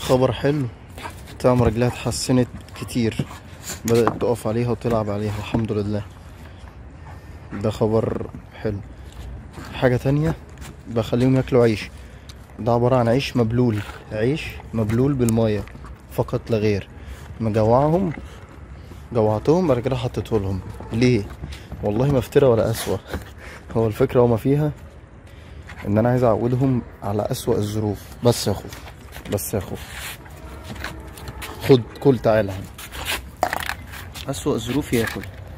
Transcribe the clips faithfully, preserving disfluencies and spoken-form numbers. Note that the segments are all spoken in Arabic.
خبر حلو، تعمل رجلها اتحسنت كتير، بدأت تقف عليها وتلعب عليها الحمد لله. ده خبر حلو. حاجة تانية، بخليهم ياكلوا عيش. ده عبارة عن عيش مبلول، عيش مبلول بالمية فقط لا غير. مجوعهم، جوعتهم بعد كده حطيته لهم. ليه؟ والله ما افترى ولا اسوأ. هو الفكرة وما فيها ان انا عايز اعودهم على اسوأ الظروف. بس يا اخو، بس يا اخو، خد كل، تعالى. اسوأ الظروف ياكل.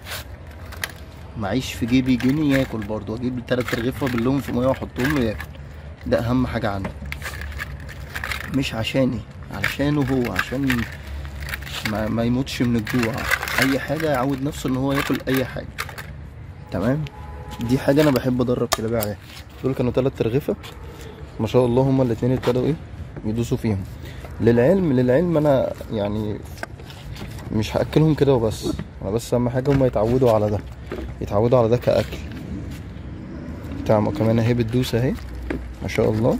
معيش في جيبي جنيه ياكل برضه، اجيب تلات رغيفة باللهم في ميه واحطهم له ياكل. ده اهم حاجة عنده، مش عشاني، علشانه هو، عشان ما, ما يموتش من الجوع. اي حاجة يعود نفسه ان هو ياكل اي حاجة. تمام. دي حاجة انا بحب ادرب كلابي عليها. دول كانوا تلات رغيفة ما شاء الله، هما الاتنين ابتدوا ايه يدوسوا فيهم. للعلم للعلم انا يعني مش هاكلهم كده وبس، انا بس اهم حاجه هما يتعودوا على ده، يتعودوا على ده كاكل. تعمل كمان اهي بتدوس اهي ما شاء الله.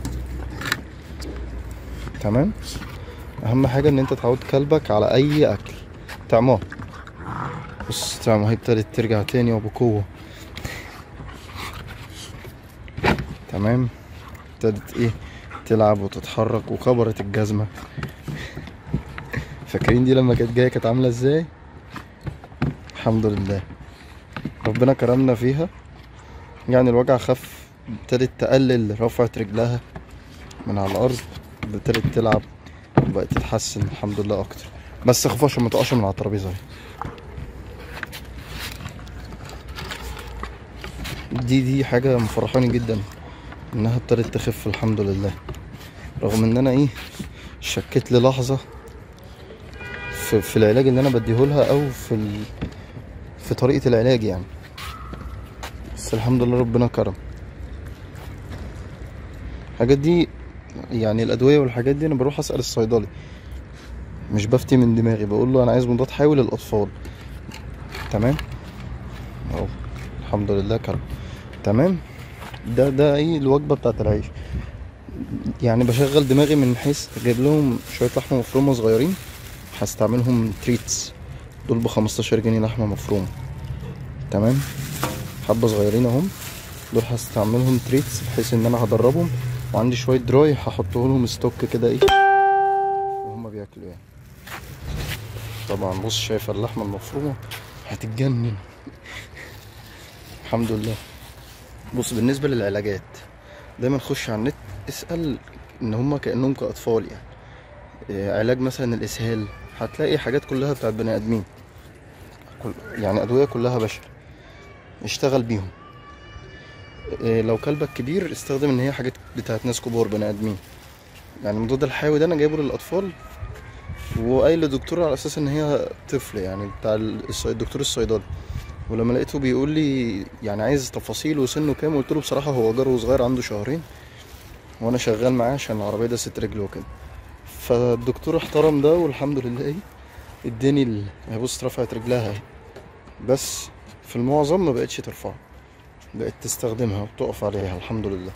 تمام. اهم حاجه ان انت تعود كلبك على اي اكل. تعمل بص، تعمل هي ابتدت ترجع تاني وبقوه. تمام. ابتدت ايه تلعب وتتحرك وكبرت الجزمه. فاكرين دي لما كانت جايه كانت عامله ازاي؟ الحمد لله ربنا كرمنا فيها، يعني الوجع خف. ابتدت تقلل، رفعت رجلها من على الارض، ابتدت تلعب وبقت تتحسن الحمد لله اكتر. بس خف عشان ما تقعش من على الترابيزه. دي دي حاجه مفرحاني جدا انها ابتدت تخف الحمد لله، رغم ان انا ايه شكيت لي لحظه في, في العلاج اللي انا بديهولها او في ال... في طريقه العلاج يعني. بس الحمد لله ربنا كرم. الحاجات دي يعني الادويه والحاجات دي انا بروح اسال الصيدلي، مش بفتي من دماغي. بقول له انا عايز مضاد حيوي للاطفال. تمام اهو الحمد لله كرم. تمام. ده ده ايه الوجبه بتاعت العيش. يعني بشغل دماغي من حيث اجيب لهم شويه لحمه مفرومه صغيرين، هستعملهم تريتس. دول ب خمستاشر جنيه لحمه مفرومه. تمام. حبه صغيرين اهم، دول هستعملهم تريتس بحيث ان انا هدربهم، وعندي شويه دراي هحطه لهم ستوك كده ايه وهما بياكلوا يعني. طبعا بص شايفه اللحمه المفرومه هتتجنن. الحمد لله. بص بالنسبه للعلاجات، دايما خش على النت اسال ان هما كانهم كاطفال يعني. إيه علاج مثلا الاسهال، هتلاقي حاجات كلها بتاعت بني ادمين، يعني ادويه كلها بشر، اشتغل بيهم. إيه لو كلبك كبير استخدم ان هي حاجات بتاعت ناس كبار بني ادمين. يعني المضاد الحيوي ده انا جايبه للاطفال، وقايل للدكتور على اساس ان هي طفل يعني، بتاع الدكتور الصيدلي. ولما لقيته بيقول لي يعني عايز تفاصيل وسنه كام، قلت له بصراحه هو جاره صغير عنده شهرين وانا شغال معاه عشان العربيه ده ست رجل وكده. فالدكتور احترم ده والحمد لله ايه اداني ال... بص رفعت رجلها اهي، بس في المعظم ما بقتش ترفعها، بقت تستخدمها وتقف عليها الحمد لله.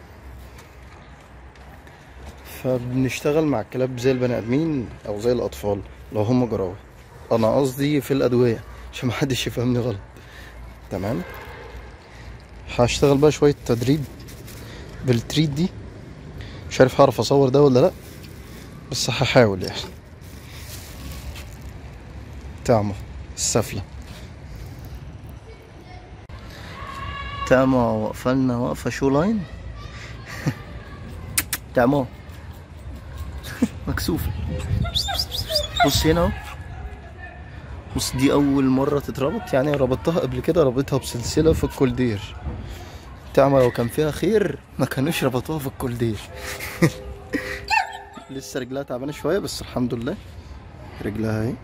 فبنشتغل مع الكلاب زي البني ادمين او زي الاطفال لو هم جراوي. انا قصدي في الادويه عشان محدش يفهمني غلط. تمام. هشتغل بقى شويه تدريب بالتريت دي، مش عارف هعرف اصور ده ولا لا، بس هحاول يعني. تعمو السفلة، تعمو وقفلنا وقفة شو لاين. تعمو مكسوفة. بص هنا اهو، بص دي أول مرة تتربط، يعني ربطتها قبل كده، ربطتها بسلسلة في الكولدير. تعمو لو كان فيها خير ما كانوش ربطوها في الكولدير. لسه رجلها تعبانة شوية بس الحمد لله رجلها اهي،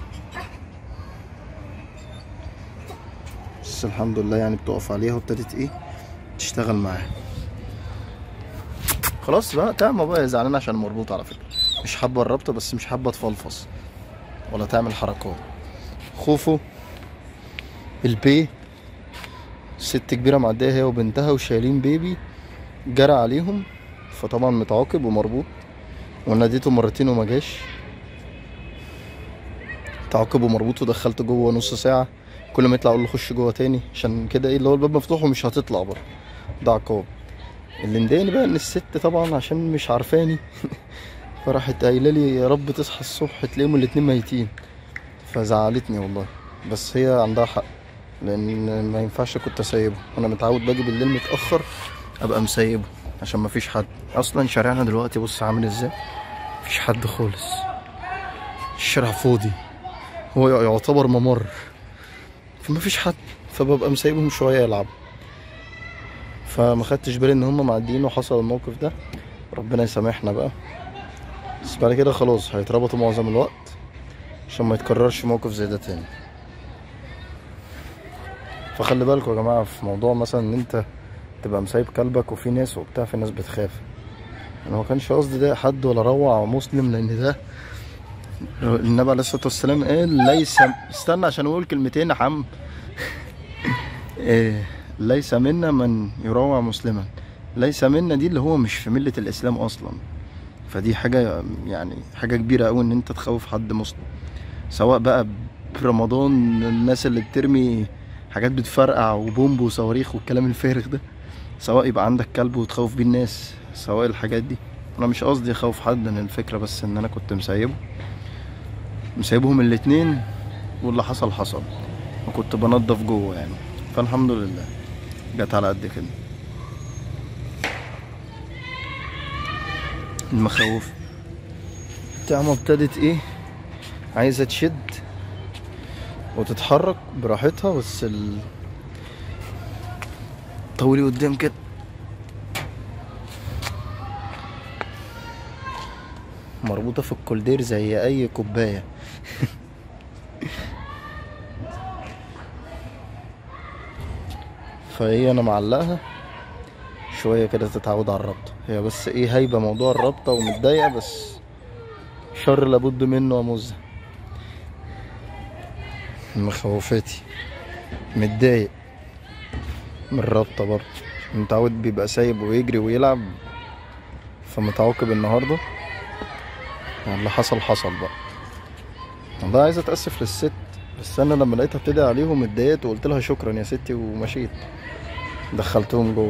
بس الحمد لله يعني بتقف عليها وابتدت ايه تشتغل معاها. خلاص بقى. تعمل بقى زعلان عشان مربوط على فكرة، مش حابة الربطة بس مش حابة تفلفص ولا تعمل حركات. خوفو البي ست كبيرة معدية هي وبنتها وشايلين بيبي، جرى عليهم فطبعا متعاقب ومربوط. وناديته مرتين وما جاش، تعاقبه مربوط ودخلته جوه نص ساعة، كل ما يطلع اقول له خش جوه تاني، عشان كده ايه اللي هو الباب مفتوح ومش هتطلع بره، ده عقاب. اللي مضايقني بقى ان الست طبعا عشان مش عارفاني فراحت قايله لي يا رب تصحى الصبح تلاقيهم الاتنين ميتين، فزعلتني والله. بس هي عندها حق، لان ما ينفعش كنت اسيبه، انا متعود باجي بالليل متاخر ابقى مسيبه عشان ما فيش حد. اصلا شارعنا دلوقتي بص عامل ازاي، مفيش حد خالص، الشارع فاضي، هو يعتبر ممر فما فيش حد، فببقى مسيبهم شويه يلعبوا. فما خدتش بالي ان هم معديين وحصل الموقف ده، ربنا يسامحنا بقى. بس بعد كده خلاص هيتربطوا معظم الوقت عشان ما يتكررش موقف زي ده تاني. فخلي بالكوا يا جماعه في موضوع مثلا ان انت تبقى مسايب كلبك وفي ناس وبتاع، في ناس بتخاف. انا ما كانش قصدي ده حد ولا روع مسلم، لان ده النبي عليه الصلاه والسلام قال ليس، استنى عشان اقول كلمتين يا حم إيه، ليس منا من يروع مسلما، ليس منا دي اللي هو مش في مله الاسلام اصلا. فدي حاجه يعني حاجه كبيره قوي ان انت تخوف حد مسلم، سواء بقى برمضان الناس اللي بترمي حاجات بتفرقع وبومب وصواريخ والكلام الفارغ ده، سواء يبقى عندك كلب وتخوف بيه الناس، سواء الحاجات دي. انا مش قصدي اخوف حد، ان الفكره بس ان انا كنت مسيبه مسيبهم الاتنين، واللي حصل حصل، وكنت بنضف جوه يعني، فالحمد لله جت على قد كده. المخاوف الطعمه ابتدت ايه، عايزه تشد وتتحرك براحتها، بس ال طولي قدام كده مربوطه في الكولدير زي اي كوبايه فهي انا معلقها شويه كده تتعود على الربطه، هي بس ايه هايبه موضوع الربطه ومتضايقه، بس شر لابد منه يا موزه. مخوفتي متضايق من الربطه برضه، متعود بيبقى سايب ويجري ويلعب، فمتعاقب النهارده اللي حصل حصل بقى. والله عايز اتاسف للست، بس انا لما لقيتها بتدعي عليهم اتضايقت وقلت لها شكرا يا ستي ومشيت، دخلتهم جوه.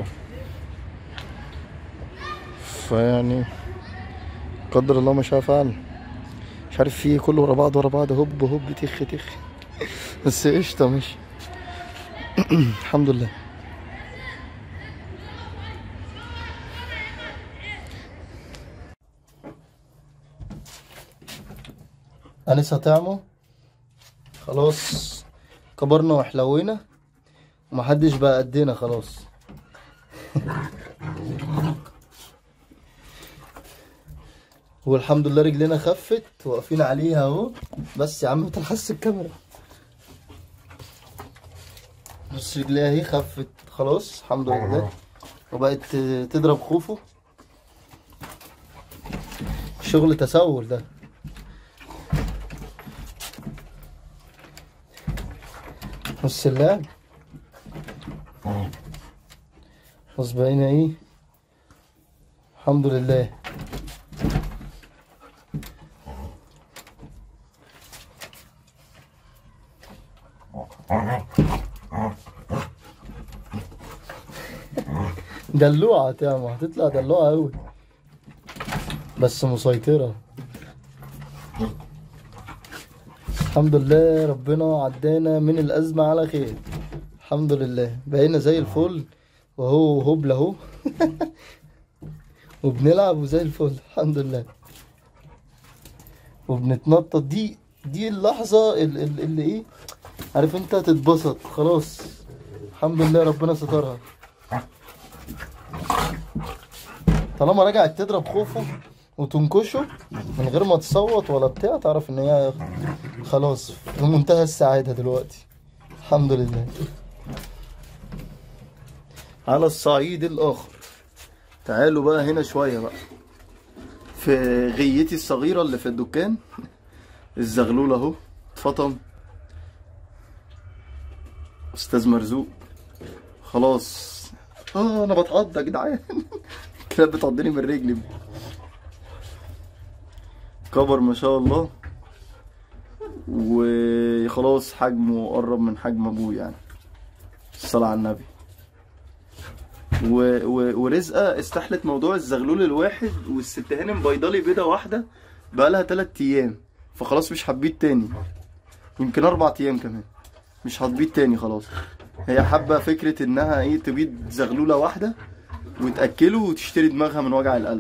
فيعني قدر الله ما شاء فعل، مش عارف فيه كله ورا بعض ورا بعض هوب هوب تخ تخ بس قشطه ماشي الحمد لله. أنسة طعمه خلاص، كبرنا وحلوينا ومحدش بقى قدنا خلاص والحمد لله رجلنا خفت واقفين عليها اهو. بس يا عم متلحس الكاميرا، بس رجليها اهي خفت خلاص الحمد لله، وبقت تضرب خوفه. شغل تسول ده. بص اللعب، بص بقينا ايه الحمد لله. دلوعة تاما، هتطلع دلوعة اوي بس مسيطرة الحمد لله. ربنا عدانا من الأزمة على خير الحمد لله، بقينا زي الفل وهو هبل اهو وبنلعب وزي الفل الحمد لله وبنتنطط. دي دي اللحظة اللي, اللي ايه عارف انت تتبسط خلاص الحمد لله، ربنا سترها. طالما رجعت تضرب خوفه وتنكشه من غير ما تصوت ولا بتاع، تعرف ان هي خلاص في منتهى السعادة دلوقتي الحمد لله. على الصعيد الاخر تعالوا بقى هنا شوية بقى في غيتي الصغيرة اللي في الدكان. الزغلول اهو اتفطم، استاذ مرزوق خلاص. اه انا بتعض يا جدعان الكلاب بتعضني من رجلي. كبر ما شاء الله، وخلاص حجمه قرب من حجم ابوه يعني، الصلاة على النبي. و... و... ورزقة استحلت موضوع الزغلول الواحد، والست هانم بيضالي بيضة واحدة بقالها تلات ايام، فخلاص مش هتبيض تاني، يمكن اربع ايام كمان مش هتبيض تاني خلاص. هي حابة فكرة انها ايه تبيض زغلولة واحدة وتأكله وتشتري دماغها من وجع القلب.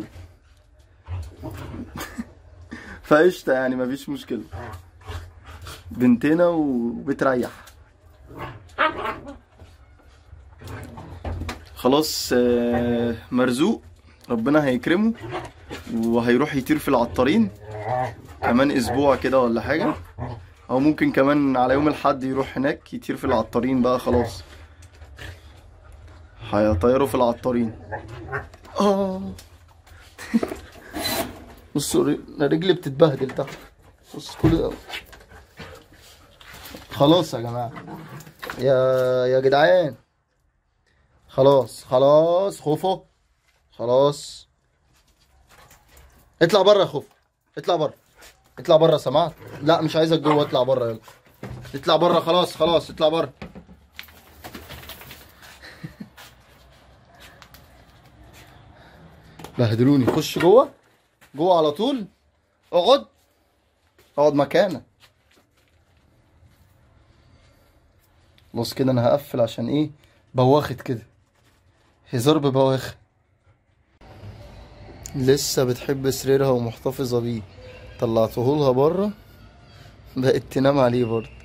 فقشطة يعني مفيش مشكلة، بنتنا وبتريح خلاص. مرزوق ربنا هيكرمه وهيروح يطير في العطارين كمان اسبوع كده ولا حاجة، او ممكن كمان على يوم الاحد يروح هناك يطير في العطارين بقى خلاص، هيطيروا في العطارين. اه بصوا رجلي بتتبهدل تحت، بص كل ده. خلاص يا جماعة، يا يا جدعان، خلاص خلاص خوفو، خلاص اطلع بره يا خوفو، اطلع بره، اطلع بره، سمعت؟ لا مش عايزك جوه، اطلع بره يلا، اطلع بره، خلاص خلاص اطلع بره. بهدلوني، خش جوه، جوه على طول، اقعد اقعد مكانك. بص كده انا هقفل عشان ايه، بواخت كده، هزار ببواخ. لسه بتحب سريرها ومحتفظة بيه، طلعتهولها بره بقت تنام عليه برضه.